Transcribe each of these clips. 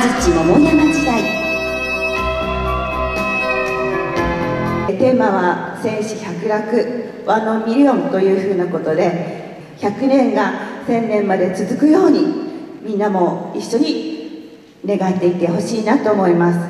安土桃山時代。テーマは戦死百楽ワンノンミリオンというふうなことで、100年が1000年まで続くようにみんなも一緒に願っていってほしいなと思います。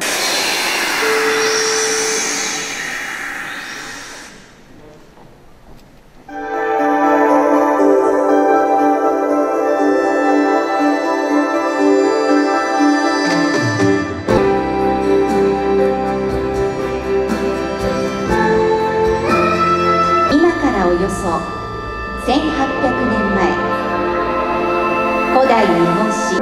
およそ1800年前、古代日本史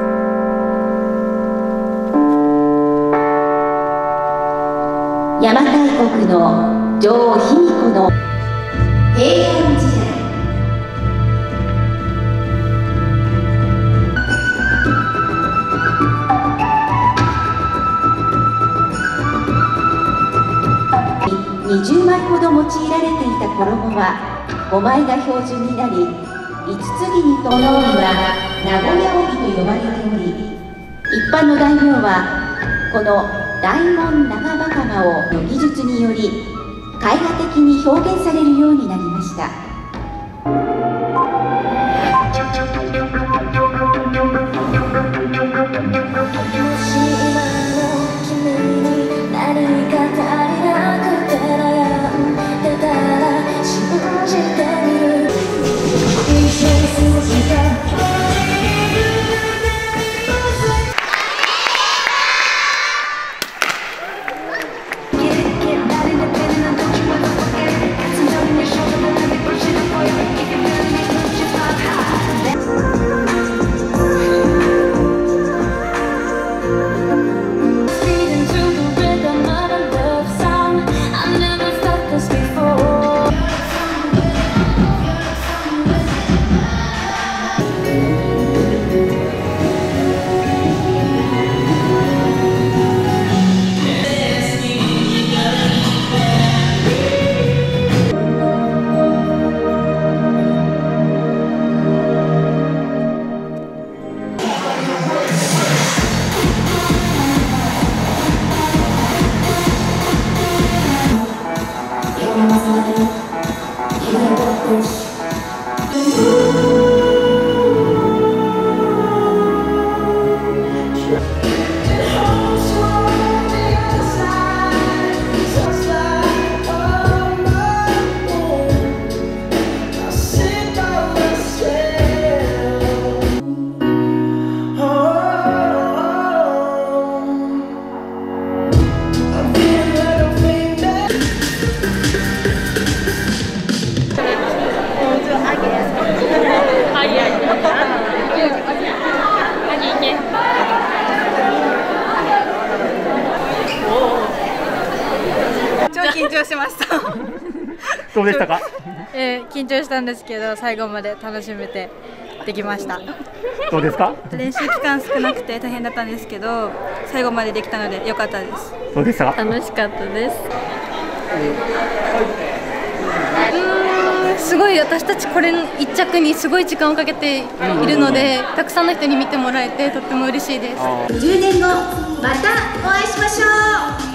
邪馬台国の女王卑弥呼の平安時代。20枚ほど用いられていた衣は5枚が標準になり、五つ木にこの帯は名古屋帯と呼ばれており、一般の大名はこの大門長袴の技術により絵画的に表現されるようになりました。 超緊張しましたどうでしたか？ 緊張したんですけど最後まで楽しめてできました。 どうですか？ 練習期間少なくて大変だったんですけど最後までできたので良かったです。 どうでしたか？ 楽しかったです。すごい私たちこれ1着にすごい時間をかけているので、たくさんの人に見てもらえてとっても嬉しいです。 10年後またお会いしましょう。